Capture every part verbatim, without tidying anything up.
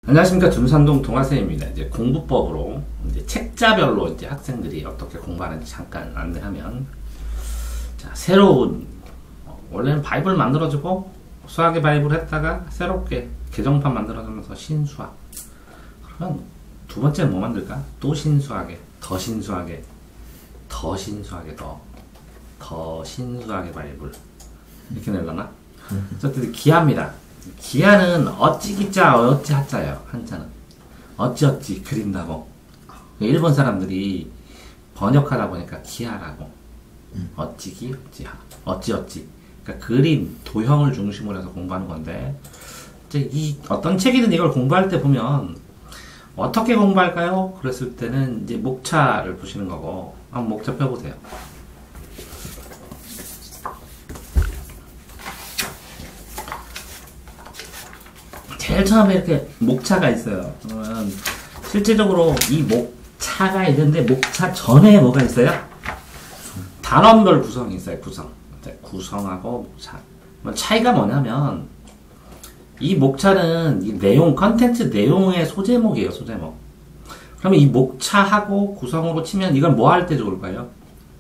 안녕하십니까. 둔산동 동아쌤입니다. 이제 공부법으로 이제 책자별로 이제 학생들이 어떻게 공부하는지 잠깐 안내하면, 자, 새로운, 원래는 바이블 만들어주고 수학의 바이블 했다가 새롭게 개정판 만들어주면서 신수학. 그러면 두 번째는 뭐 만들까? 또 신수학에, 더 신수학에, 더 신수학에, 더, 더 신수학의 바이블. 이렇게 내려나? 어쨌든 기하입니다. 기하는 어찌 기자 어찌 하자예요. 한자는 어찌 어찌 그린다고. 일본 사람들이 번역하다 보니까 기하라고. 음. 어찌 기 어찌 하 어찌 어찌. 그러니까 그림 도형을 중심으로 해서 공부하는 건데, 이제 이 어떤 책이든 이걸 공부할 때 보면 어떻게 공부할까요? 그랬을 때는 이제 목차를 보시는 거고, 한번 목차 펴보세요. 제일 처음에 이렇게 목차가 있어요. 그러면 실제적으로 이 목차가 있는데 목차 전에 뭐가 있어요? 단원별 구성이 있어요. 구성. 구성하고 목차. 차이가 뭐냐면 이 목차는 이 내용, 컨텐츠 내용의 소제목이에요. 소제목. 그러면 이 목차하고 구성으로 치면 이건 뭐 할 때 좋을까요?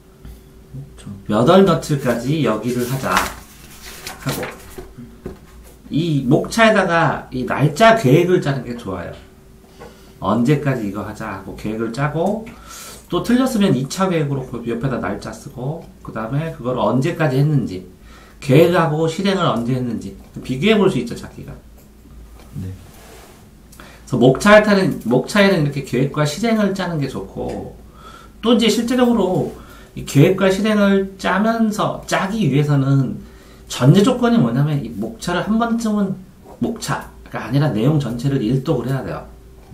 몇 월 며칠까지 여기를 하자 하고, 이 목차에다가 이 날짜 계획을 짜는 게 좋아요. 언제까지 이거 하자 하고 계획을 짜고, 또 틀렸으면 이 차 계획으로 그 옆에다 날짜 쓰고, 그 다음에 그걸 언제까지 했는지, 계획하고 실행을 언제 했는지 비교해 볼 수 있죠, 자기가. 네. 그래서 목차에는, 목차에는 이렇게 계획과 실행을 짜는 게 좋고, 또 이제 실제적으로 이 계획과 실행을 짜면서, 짜기 위해서는 전제 조건이 뭐냐면 이 목차를 한 번쯤은 목차가 아니라 내용 전체를 일독을 해야 돼요.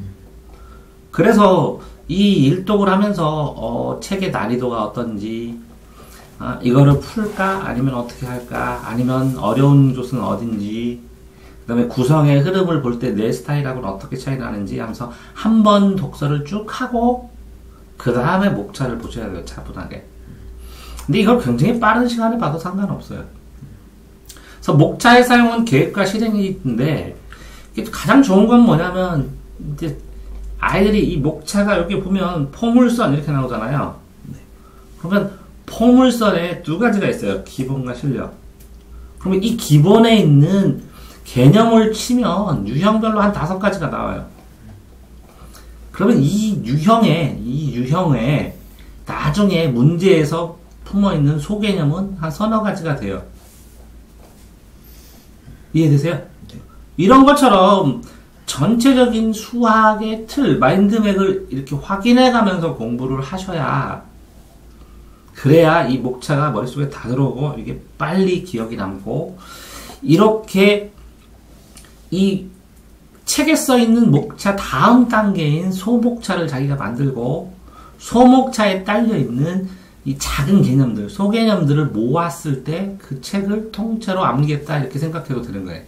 그래서 이 일독을 하면서 어, 책의 난이도가 어떤지, 아, 이거를 풀까 아니면 어떻게 할까, 아니면 어려운 곳은 어딘지, 그 다음에 구성의 흐름을 볼 때 내 스타일하고는 어떻게 차이 나는지 하면서 한 번 독서를 쭉 하고 그 다음에 목차를 보셔야 돼요. 차분하게. 근데 이걸 굉장히 빠른 시간에 봐도 상관없어요. 그래서 목차의 사용은 계획과 실행이 있는데, 가장 좋은 건 뭐냐면, 이제 아이들이 이 목차가 여기 보면 포물선 이렇게 나오잖아요. 네. 그러면 포물선에 두 가지가 있어요. 기본과 실력. 그러면 이 기본에 있는 개념을 치면 유형별로 한 다섯 가지가 나와요. 그러면 이 유형에, 이 유형에 나중에 문제에서 품어있는 소개념은 한 서너 가지가 돼요. 이해되세요? 네. 이런 것처럼 전체적인 수학의 틀, 마인드맵을 이렇게 확인해 가면서 공부를 하셔야, 그래야 이 목차가 머릿속에 다 들어오고 이게 빨리 기억이 남고, 이렇게 이 책에 써 있는 목차 다음 단계인 소목차를 자기가 만들고, 소목차에 딸려 있는 이 작은 개념들, 소개념들을 모았을 때 그 책을 통째로 암기했다, 이렇게 생각해도 되는 거예요.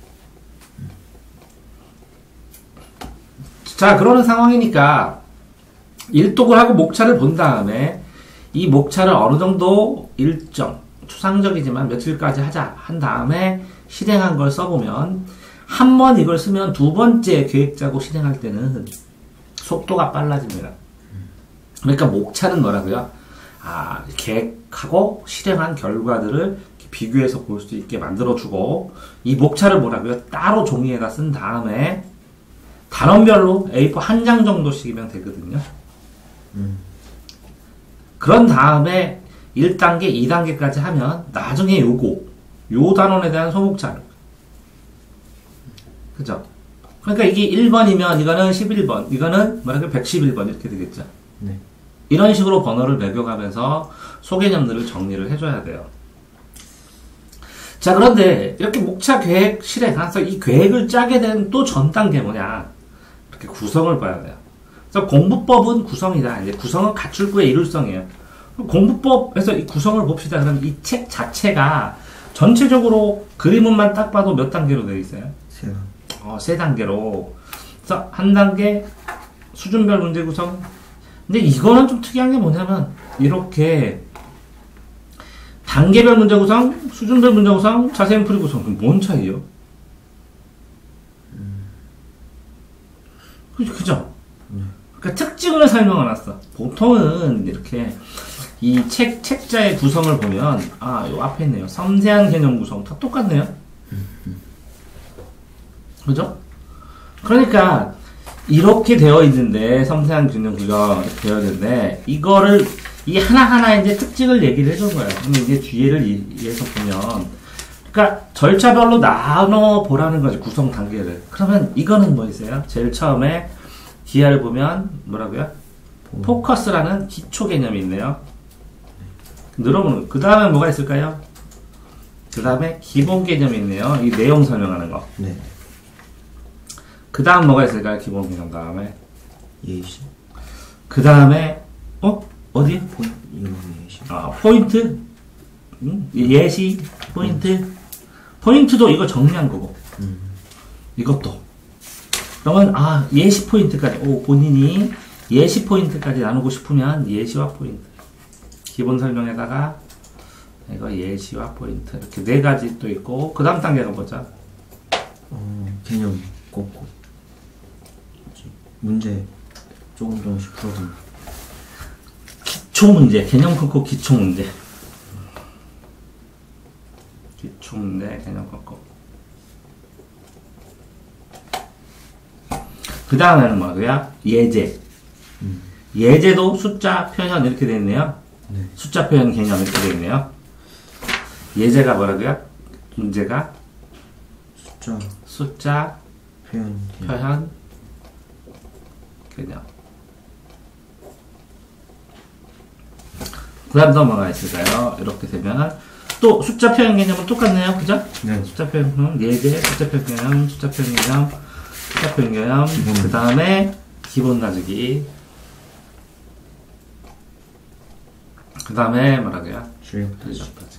자, 그러는 상황이니까 일독을 하고 목차를 본 다음에 이 목차를 어느 정도 일정, 추상적이지만 며칠까지 하자 한 다음에 실행한 걸 써보면, 한 번 이걸 쓰면 두 번째 계획 짜고 실행할 때는 속도가 빨라집니다. 그러니까 목차는 뭐라고요? 아, 계획하고 실행한 결과들을 비교해서 볼 수 있게 만들어주고, 이 목차를 뭐라고요? 따로 종이에다 쓴 다음에 단원별로 에이 사 한 장 정도씩이면 되거든요. 음. 그런 다음에 일 단계, 이 단계까지 하면 나중에 요거, 요 단원에 대한 소목차를. 그죠? 그러니까 이게 일 번이면 이거는 십일 번, 이거는 뭐라고요? 백십일 번 이렇게 되겠죠. 네. 이런 식으로 번호를 매겨가면서 소개념들을 정리를 해줘야 돼요. 자, 그런데 이렇게 목차 계획 실행해서 이 계획을 짜게 된 또 전 단계 뭐냐? 이렇게 구성을 봐야 돼요. 그래서 공부법은 구성이다. 이제 구성은 가출구의 이룰성이에요. 공부법에서 이 구성을 봅시다. 그럼 이 책 자체가 전체적으로 그림만 딱 봐도 몇 단계로 되어 있어요? 세 단계. 어, 세 단계로. 그래서 한 단계 수준별 문제 구성. 근데 이거는 좀 특이한 게 뭐냐면, 이렇게 단계별 문제 구성, 수준별 문제 구성, 자세히 풀이 구성. 그럼 뭔 차이예요? 음. 그죠? 그러니까 특징을 설명해놨어. 보통은 이렇게 이 책, 책자의 구성을 보면, 아, 요 앞에 있네요. 섬세한 개념 구성. 다 똑같네요. 그죠? 그러니까, 이렇게 되어 있는데, 섬세한 개념 구성 되어 있는데, 이거를, 이 하나하나 이제 특징을 얘기를 해준 거예요. 그럼 이제 뒤에를 이해해서 보면, 그러니까 절차별로 나눠 보라는 거지, 구성 단계를. 그러면 이거는 뭐 있어요? 제일 처음에 디아를 보면 뭐라고요? 포커스라는 기초 개념이 있네요. 늘어보는 거. 그 다음에 뭐가 있을까요? 그 다음에 기본 개념이 있네요. 이 내용 설명하는 거. 네. 그 다음 뭐가 있을까요? 기본 개념 다음에. 예시. 그 다음에, 어? 어디? 포인트. 이거 예시. 아, 포인트? 음? 예시? 포인트? 포인트도 이거 정리한 거고. 음. 이것도. 그러면, 아, 예시 포인트까지. 오, 본인이 예시 포인트까지 나누고 싶으면 예시와 포인트. 기본 설명에다가, 이거 예시와 포인트. 이렇게 네 가지 또 있고, 그 다음 단계가 뭐죠? 어, 개념 꼽고. 문제 조금 조금씩 풀어보는. 기초 문제. 개념 걷고 기초 문제. 기초 문제, 개념 걷고. 그 다음에는 뭐고요? 예제. 음. 예제도 숫자, 표현 이렇게 되어 있네요. 네. 숫자, 표현, 개념 이렇게 되어 있네요. 예제가 뭐라고요? 문제가 숫자, 숫자, 표현, 개념. 표현, 개념. 그 다음 또 뭐가 있을까요? 이렇게 되면 또 숫자, 표현, 개념은 똑같네요. 그죠? 네. 숫자, 표현, 개념, 예제, 숫자, 표현, 개념, 숫자, 표현, 개념, 숫자, 표현, 개념. 그 다음에 기본 가지기. 그 다음에 뭐라고요? 주요 주요 가지기.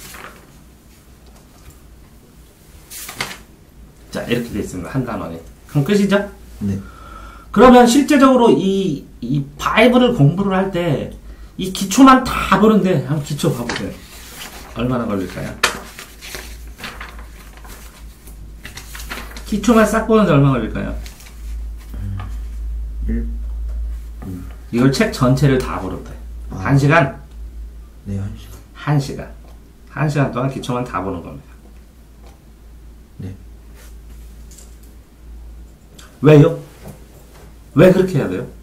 자, 이렇게 되어 있습니다. 한 단원이. 그럼 끝이죠? 네. 그러면 실제적으로 이, 이 바이블을 공부를 할 때, 이 기초만 다 보는데, 한번 기초 봐보세요. 얼마나 걸릴까요? 기초만 싹 보는데 얼마나 걸릴까요? 일. 이걸 책 전체를 다 보는데. 아. 한 시간? 네, 한 시간. 한 시간. 한 시간 동안 기초만 다 보는 겁니다. 네. 왜요? 왜 그렇게 해야 돼요?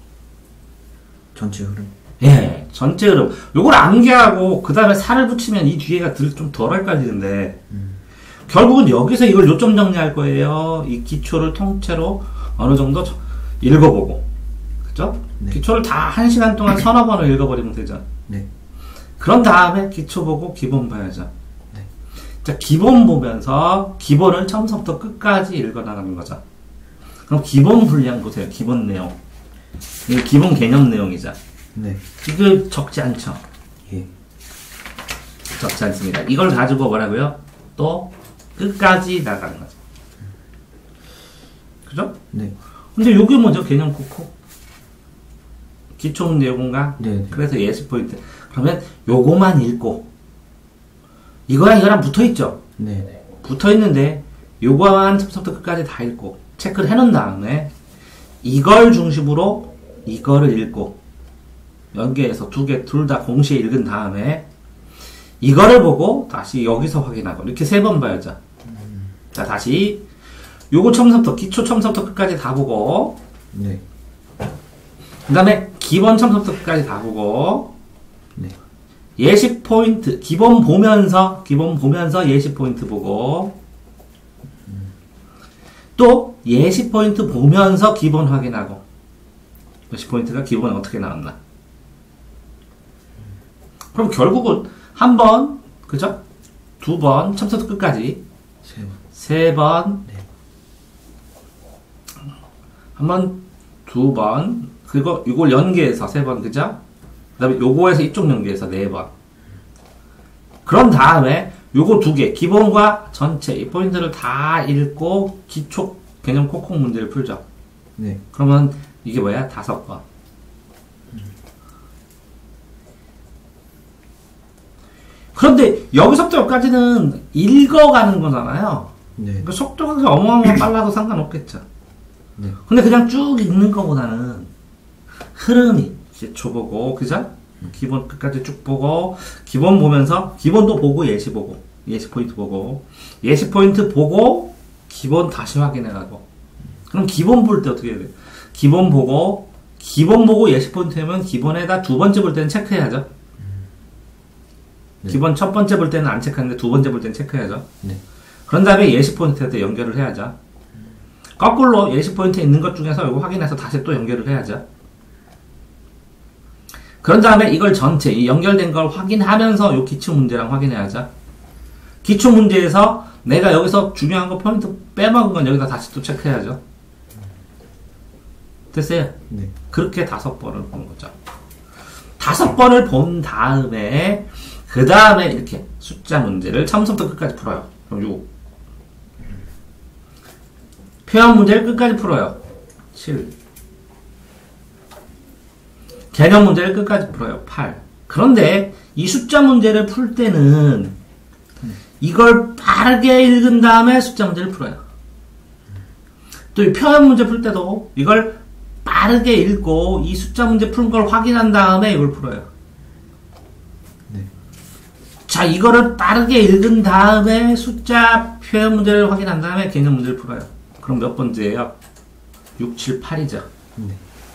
전체 흐름. 예, 전체 흐름. 요걸 암기하고, 그 다음에 살을 붙이면 이 뒤에가 들, 좀 덜 헷갈리는데, 음. 결국은 여기서 이걸 요점 정리할 거예요. 이 기초를 통째로 어느 정도 저- 읽어보고. 그죠? 네. 기초를 다 한 시간 동안 서너 번을 읽어버리면 되죠. 네. 그런 다음에 기초 보고 기본 봐야죠. 네. 자, 기본 보면서 기본을 처음부터 끝까지 읽어나가는 거죠. 그럼 기본 분량 보세요. 기본 내용. 이게 기본 개념 내용이죠. 네. 이거 적지 않죠? 예. 적지 않습니다. 이걸 가지고 뭐라고요? 또 끝까지 나가는 거죠. 그죠? 네. 근데 요게 뭐죠? 개념 코코? 기초 문제 요건가? 네. 네. 그래서 예시 포인트. 그러면 요거만 읽고 이거랑 이거랑 붙어있죠? 네. 붙어있는데 요거만 처음부터 끝까지 다 읽고 체크를 해놓은 다음에 이걸 중심으로 이거를 읽고 연계해서 두 개 둘 다 동시에 읽은 다음에 이거를 보고 다시 여기서 확인하고 이렇게 세 번 봐야죠. 음. 자, 다시 요거 처음부터 기초 처음부터 끝까지 다 보고 네. 그 다음에 기본 처음부터 끝까지 다 보고 네. 예시 포인트 기본 보면서 기본 보면서 예시 포인트 보고 또 예시 포인트 보면서 기본 확인하고 예시 포인트가 기본에 어떻게 나왔나. 그럼 결국은 한 번, 그죠? 두 번, 처음부터 끝까지 세 번. 세 번, 네. 한 번, 두 번, 그리고 이걸 연계해서 세 번, 그죠? 그 다음에 요거에서 이쪽 연계해서 네 번. 그런 다음에 요거 두 개, 기본과 전체, 이 포인트를 다 읽고 기초 개념 콕콕 문제를 풀죠. 네. 그러면 이게 뭐야? 다섯 번. 그런데 여기서부터 여기까지는 읽어가는 거잖아요. 네. 그러니까 속도가 어마어마하게 빨라도 상관없겠죠. 네. 근데 그냥 쭉 읽는 것보다는 흐름이 이제 줘보고, 그죠? 기본 끝까지 쭉 보고, 기본 보면서, 기본도 보고, 예시 보고, 예시 포인트 보고, 예시 포인트 보고, 기본 다시 확인해가고. 그럼 기본 볼 때 어떻게 해야 돼요? 기본 보고, 기본 보고 예시 포인트 하면 기본에다 두 번째 볼 때는 체크해야죠. 네. 기본 첫 번째 볼 때는 안 체크하는데 두 번째 볼 때는 체크해야죠. 네. 그런 다음에 예시 포인트한테 연결을 해야죠. 거꾸로 예시 포인트에 있는 것 중에서 이거 확인해서 다시 또 연결을 해야죠. 그런 다음에 이걸 전체, 이 연결된 걸 확인하면서 이 기출 문제랑 확인해야죠. 기출 문제에서 내가 여기서 중요한 거 포인트 빼먹은 건 여기다 다시 또 체크해야죠. 됐어요? 네. 그렇게 다섯 번을 본 거죠. 다섯 번을 본 다음에, 그 다음에 이렇게 숫자 문제를 처음부터 끝까지 풀어요. 그럼 육. 표현 문제를 끝까지 풀어요. 칠. 개념 문제를 끝까지 풀어요. 팔. 그런데 이 숫자 문제를 풀 때는 이걸 빠르게 읽은 다음에 숫자 문제를 풀어요. 또 이 표현 문제 풀 때도 이걸 빠르게 읽고 이 숫자 문제 푸는 걸 확인한 다음에 이걸 풀어요. 네. 자, 이거를 빠르게 읽은 다음에 숫자 표현 문제를 확인한 다음에 개념 문제를 풀어요. 그럼 몇 번째예요? 육, 칠, 팔이죠. 네.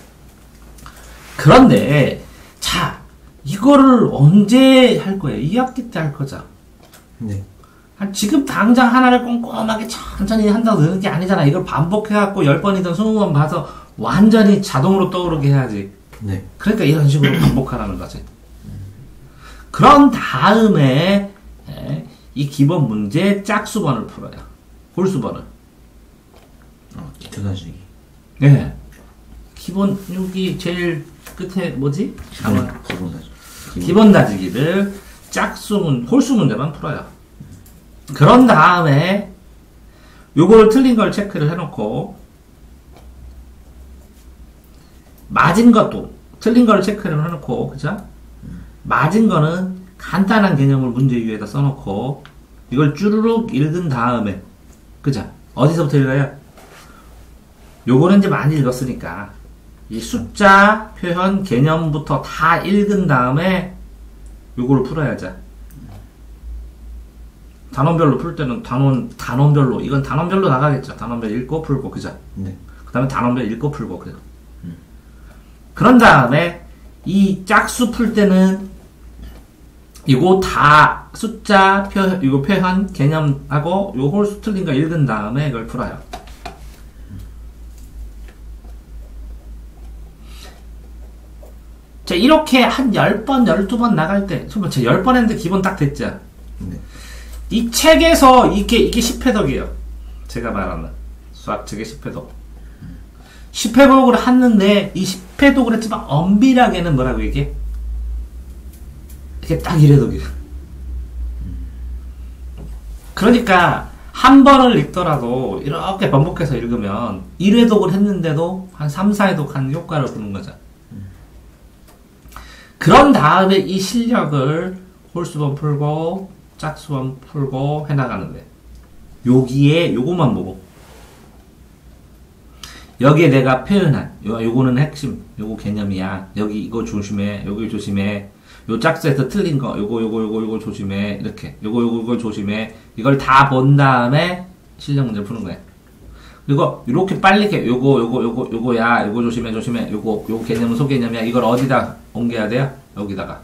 그런데 자, 이거를 언제 할 거예요? 이 학기 때 할 거죠. 네. 한 지금 당장 하나를 꼼꼼하게 천천히 한다고 되는 게 아니잖아. 이걸 반복해갖고 열 번이든 스무 번 봐서 완전히 자동으로 떠오르게 해야지. 네. 그러니까 이런 식으로 반복하라는 거지. 그런 다음에 예, 이 기본 문제 짝수번을 풀어요. 홀수번을. 어, 기초 다지기. 예. 기본 여기 제일 끝에 뭐지? 기본, 기본 다지기. 기본 다지기를 짝수 문, 홀수 문제만 풀어요. 그런 다음에 요걸 틀린 걸 체크를 해놓고 맞은 것도 틀린 걸 체크를 해놓고, 그죠? 맞은 거는 간단한 개념을 문제 위에다 써놓고 이걸 쭈루룩 읽은 다음에, 그죠? 어디서부터 읽어요? 요거는 이제 많이 읽었으니까 이 숫자, 표현, 개념부터 다 읽은 다음에 요거를 풀어야죠. 단원별로 풀 때는 단원, 단원별로, 이건 단원별로 나가겠죠. 단원별 읽고 풀고, 그죠? 네. 그 다음에 단원별 읽고 풀고, 그죠? 음. 그런 다음에 이 짝수 풀 때는 이거 다 숫자, 표, 이거 표현, 개념하고 요 홀수 틀린 거 읽은 다음에 이걸 풀어요. 자, 이렇게 한 열 번, 열두 번 나갈 때, 정말 제 열 번 했는데 기본 딱 됐죠? 네. 이 책에서 이게, 이게 십 회독이에요. 제가 말하는. 수학책의 십 회독. 십 회독을 했는데, 이 십 회독을 했지만, 엄밀하게는 뭐라고 이게? 이게 딱 일 회독이에요. 그러니까, 한 번을 읽더라도, 이렇게 반복해서 읽으면, 일 회독을 했는데도, 한 삼, 사 회독 한 효과를 보는 거죠. 그런 다음에 이 실력을 홀수번 풀고, 짝수번 풀고 해나가는데, 여기에 요것만 보고, 여기에 내가 표현한, 요, 요거는 핵심, 요거 개념이야. 여기 이거 조심해, 여기 조심해. 요 짝수에서 틀린 거, 요거, 요거, 요거, 요거 조심해. 이렇게. 요거, 요거, 요거 조심해. 이걸 다 본 다음에 실력 문제를 푸는 거야. 그리고 이렇게 빨리 게 요거, 요거, 요거, 요거야. 요거 조심해, 조심해. 요거, 요거 개념은 소개념이야. 이걸 어디다 옮겨야 돼요? 여기다가.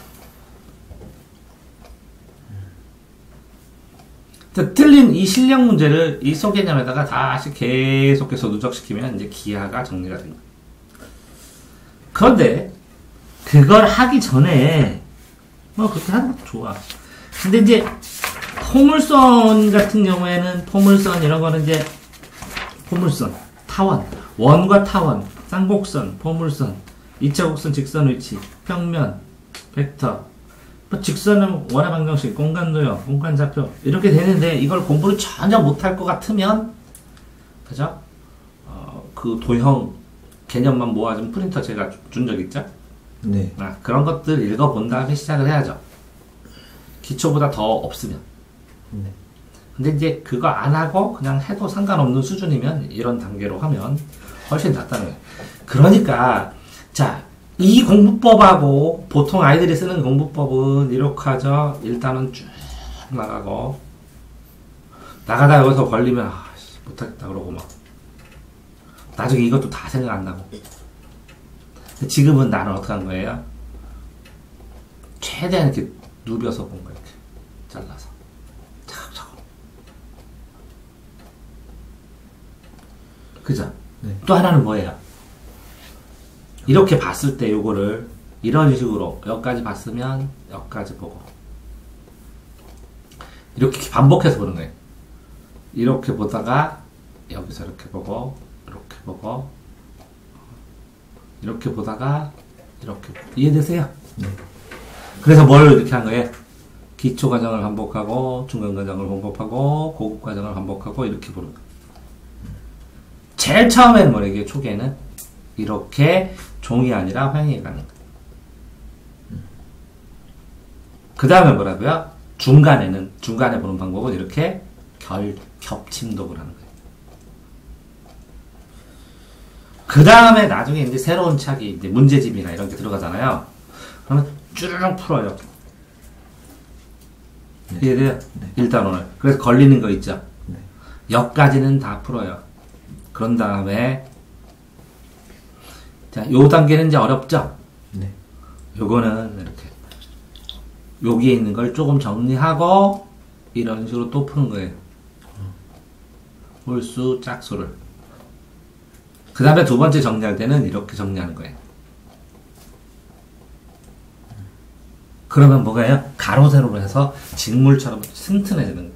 틀린 이 실력 문제를 이 소개념에다가 다시 계속해서 누적시키면 이제 기하가 정리가 됩니다. 그런데 그걸 하기 전에 뭐 그렇게 하는 것도 좋아. 근데 이제 포물선 같은 경우에는 포물선 이런 거는 이제 포물선, 타원, 원과 타원, 쌍곡선, 포물선, 이차곡선, 직선 위치, 평면, 벡터, 뭐 직선은 원의 방정식, 공간도형, 공간좌표 이렇게 되는데 이걸 공부를 전혀 못할 것 같으면 그죠? 어, 그 도형 개념만 모아준 프린터 제가 준 적 있죠? 네. 아, 그런 것들 읽어본 다음에 시작을 해야죠. 기초보다 더 없으면. 네. 근데 이제 그거 안 하고 그냥 해도 상관없는 수준이면 이런 단계로 하면 훨씬 낫다는 거예요. 그러니까 자, 이 공부법하고 보통 아이들이 쓰는 공부법은 이렇게 하죠. 일단은 쭉 나가고 나가다 여기서 걸리면 아, 못하겠다 그러고 막 나중에 이것도 다 생각 안 나고. 지금은 나는 어떻게 한 거예요? 최대한 이렇게 누벼서 본 거예요. 이렇게 잘라서 차곡차곡. 그죠? 네. 또 하나는 뭐예요? 이렇게 봤을 때 요거를 이런 식으로 여기까지 봤으면 여기까지 보고 이렇게 반복해서 보는 거예요. 이렇게 보다가 여기서 이렇게 보고 이렇게 보고 이렇게 보다가 이렇게 보고. 이해되세요? 네. 그래서 뭘 이렇게 한 거예요? 기초 과정을 반복하고 중간 과정을 반복하고 고급 과정을 반복하고 이렇게 보는 거예요. 제일 처음에는 뭐래 이게 초기에는 이렇게 종이 아니라 횡에 가는 거예요. 그 다음에 뭐라고요? 중간에는 중간에 보는 방법은 이렇게 결 겹침독을 하는 거예요. 그 다음에 나중에 이제 새로운 책이 이제 문제집이나 이런 게 들어가잖아요. 그러면 쭈르륵 풀어요. 네. 이해돼요? 네. 일단 오늘. 그래서 걸리는 거 있죠? 네. 여기까지는 다 풀어요. 그런 다음에 자, 요 단계는 이제 어렵죠? 네. 요거는 이렇게 여기에 있는 걸 조금 정리하고 이런 식으로 또 푸는 거예요. 홀수, 짝수를. 그 다음에 두 번째 정리할 때는 이렇게 정리하는 거예요. 그러면 뭐가요? 가로, 세로로 해서 직물처럼 튼튼해지는 거예요.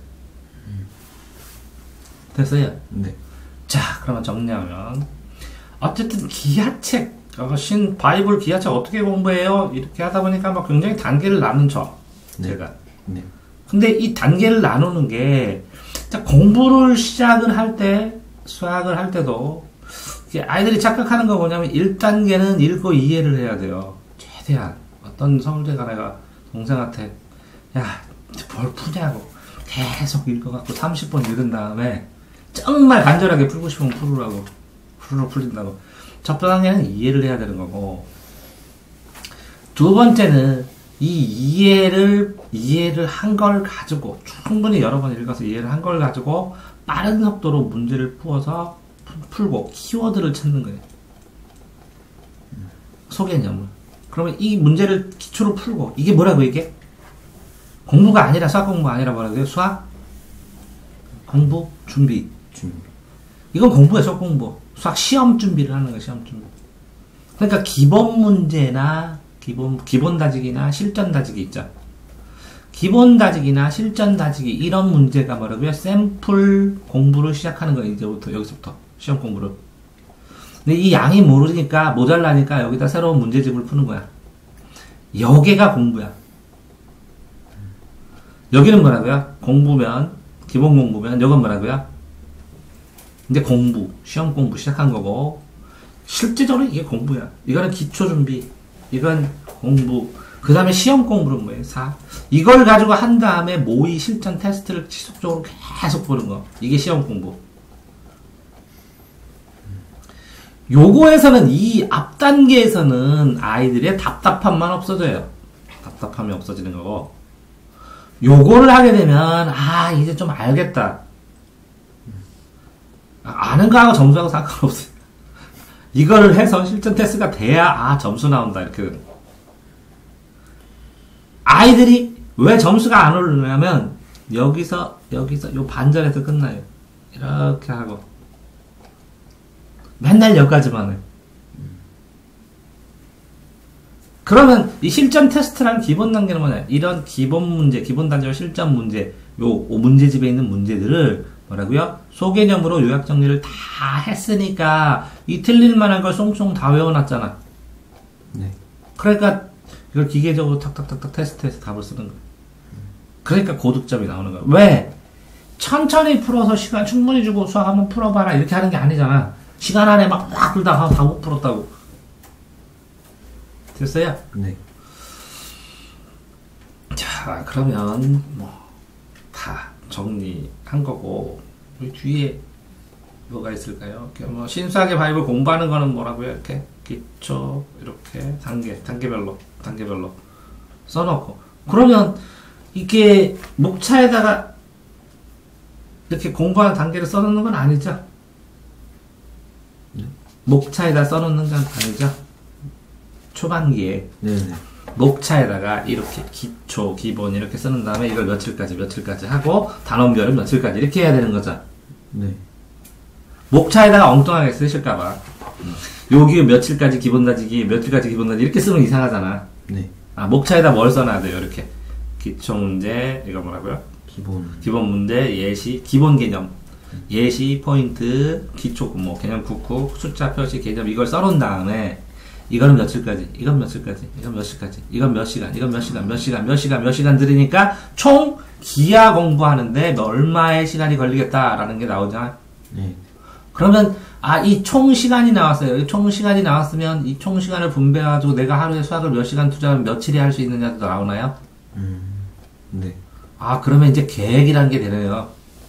됐어요? 네. 자, 그러면 정리하면 어쨌든 기하책, 어, 신 바이블 기하책 어떻게 공부해요? 이렇게 하다 보니까 막 굉장히 단계를 나눈 저 네. 제가. 네. 근데 이 단계를 나누는 게 자, 공부를 시작을 할 때, 수학을 할 때도 이게 아이들이 착각하는 거 뭐냐면 일 단계는 읽고 이해를 해야 돼요. 최대한. 어떤 서울대가 내가 동생한테 야, 뭘 푸냐고 계속 읽어갖고 삼십 번 읽은 다음에 정말 간절하게 풀고 싶으면 풀으라고. 풀으러 풀린다고. 첫 단계는 이해를 해야 되는 거고, 두 번째는 이 이해를, 이해를 한 걸 가지고, 충분히 여러 번 읽어서 이해를 한 걸 가지고, 빠른 속도로 문제를 풀어서 풀고, 키워드를 찾는 거예요. 소개념을. 그러면 이 문제를 기초로 풀고, 이게 뭐라고 이게? 공부가 아니라, 수학 공부가 아니라 뭐라고요? 수학? 공부? 준비. 준비. 이건 공부예요, 수학 공부. 수학 시험 준비를 하는 거예요, 시험 준비. 그러니까 기본 문제나 기본 기본 다지기나 실전 다지기 있죠. 기본 다지기나 실전 다지기 이런 문제가 뭐라고요? 샘플 공부를 시작하는 거예요, 이제부터 여기서부터 시험 공부를. 근데 이 양이 모르니까 모자라니까 여기다 새로운 문제집을 푸는 거야. 여기가 공부야. 여기는 뭐라고요? 공부면 기본 공부면 여건 뭐라고요? 이제 공부, 시험 공부 시작한 거고, 실제적으로 이게 공부야. 이거는 기초 준비, 이건 공부, 그 다음에 시험 공부는 뭐예요? 사. 이걸 가지고 한 다음에 모의 실전 테스트를 지속적으로 계속 보는 거. 이게 시험 공부. 요거에서는, 이 앞 단계에서는 아이들의 답답함만 없어져요. 답답함이 없어지는 거고, 요거를 하게 되면, 아, 이제 좀 알겠다. 아는 거하고 점수하고 상관없어요. 이거를 해서 실전 테스트가 돼야, 아, 점수 나온다. 이렇게. 아이들이 왜 점수가 안 오르냐면, 여기서, 여기서, 요 반절에서 끝나요. 이렇게 하고. 맨날 여기까지만 해. 그러면 이 실전 테스트라는 기본 단계는 뭐냐? 이런 기본 문제, 기본 단계와 실전 문제, 요 문제집에 있는 문제들을 뭐라고요? 소개념으로 요약 정리를 다 했으니까 이 틀릴 만한 걸 쏭쏭 다 외워놨잖아. 네. 그러니까 이걸 기계적으로 탁탁탁탁 테스트해서 답을 쓰는 거야. 그러니까 고득점이 나오는 거야. 왜? 천천히 풀어서 시간 충분히 주고 수학 한번 풀어봐라 이렇게 하는 게 아니잖아. 시간 안에 막 막 풀다가 다 못 풀었다고. 됐어요? 네. 자, 그러면 뭐 다 정리한 거고, 여기 뒤에 뭐가 있을까요? 이렇게 뭐 신수학의 바이블 공부하는 거는 뭐라고요? 이렇게 기초 이렇게 단계 단계별로 단계별로 써놓고, 그러면 이게 목차에다가 이렇게 공부하는 단계를 써놓는 건 아니죠? 네. 목차에다 써놓는 건 아니죠? 초반기에 네네. 목차에다가 이렇게 기초, 기본 이렇게 쓰는 다음에 이걸 며칠까지 며칠까지 하고 단원별은 며칠까지 이렇게 해야 되는 거죠. 네. 목차에다가 엉뚱하게 쓰실까봐 여기 며칠까지 기본 다지기, 며칠까지 기본 다지기 이렇게 쓰면 이상하잖아. 네. 아, 목차에다 뭘 써놔야 돼요? 이렇게 기초 문제, 이거 뭐라고요? 기본. 기본 문제, 예시, 기본 개념, 예시, 포인트, 기초 뭐 개념 국후, 숫자 표시 개념 이걸 써놓은 다음에 이거는 며칠까지, 이건 며칠까지, 이건 몇 시까지, 이건 몇 시간, 이건 몇 시간, 몇 시간, 몇 시간, 몇 시간 들으니까 총 기하 공부하는데 얼마의 시간이 걸리겠다라는 게 나오잖아. 네. 그러면 아, 이 총 시간이 나왔어요. 이 총 시간이 나왔으면 이 총 시간을 분배해가지고 내가 하루에 수학을 몇 시간 투자하면 며칠이 할 수 있느냐도 나오나요? 음. 네. 아, 그러면 이제 계획이라는 게 되네요.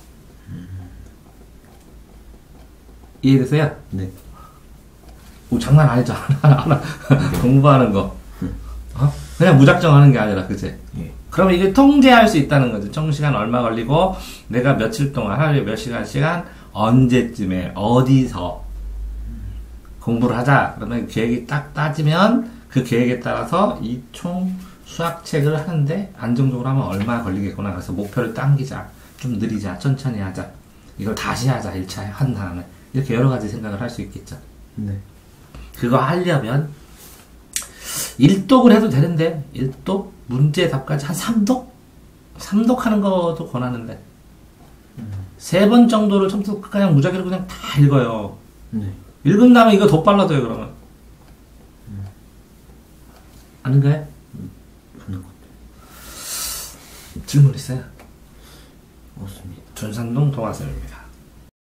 이해되세요? 네. 오, 장난 아니죠. 공부하는 거. 어? 그냥 무작정 하는 게 아니라, 그치? 예. 그러면 이게 통제할 수 있다는 거죠. 총 시간 얼마 걸리고, 내가 며칠 동안, 하루에 몇 시간, 시간, 언제쯤에, 어디서 공부를 하자. 그러면 계획이 딱 따지면, 그 계획에 따라서 이 총 수학책을 하는데, 안정적으로 하면 얼마 걸리겠구나. 그래서 목표를 당기자. 좀 느리자. 천천히 하자. 이걸 다시 하자. 일 차 한 다음에. 이렇게 여러 가지 생각을 할 수 있겠죠. 네. 그거 하려면 일독을 해도 되는데 일독 문제 답까지 한 삼독? 삼독 하는 것도 권하는데 세 번 정도를 처음부터 그냥 무작위로 그냥 다 읽어요. 네. 읽은 다음에 이거 더 빨라져요. 그러면 아닌가요? 하는 것. 질문 있어요? 없습니다. 준산동 동아쌤입니다.